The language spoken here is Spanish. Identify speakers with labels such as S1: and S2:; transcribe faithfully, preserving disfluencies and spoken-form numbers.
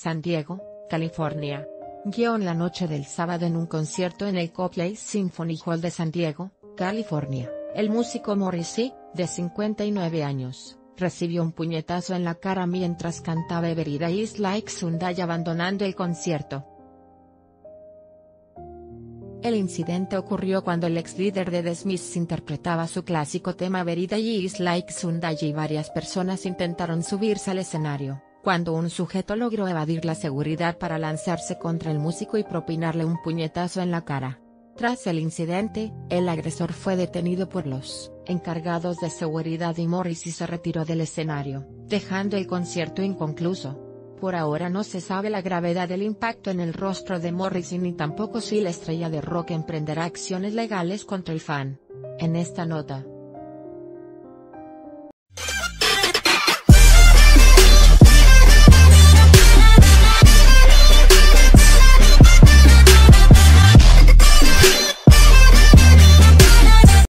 S1: San Diego, California. Guión la noche del sábado en un concierto en el Copley Symphony Hall de San Diego, California, el músico Morrissey, de cincuenta y nueve años, recibió un puñetazo en la cara mientras cantaba Every Day is Like Sunday abandonando el concierto. El incidente ocurrió cuando el ex líder de The Smiths interpretaba su clásico tema Every Day is Like Sunday y varias personas intentaron subirse al escenario, cuando un sujeto logró evadir la seguridad para lanzarse contra el músico y propinarle un puñetazo en la cara. Tras el incidente, el agresor fue detenido por los encargados de seguridad y Morrissey se retiró del escenario, dejando el concierto inconcluso. Por ahora no se sabe la gravedad del impacto en el rostro de Morrissey ni tampoco si la estrella de rock emprenderá acciones legales contra el fan. En esta nota,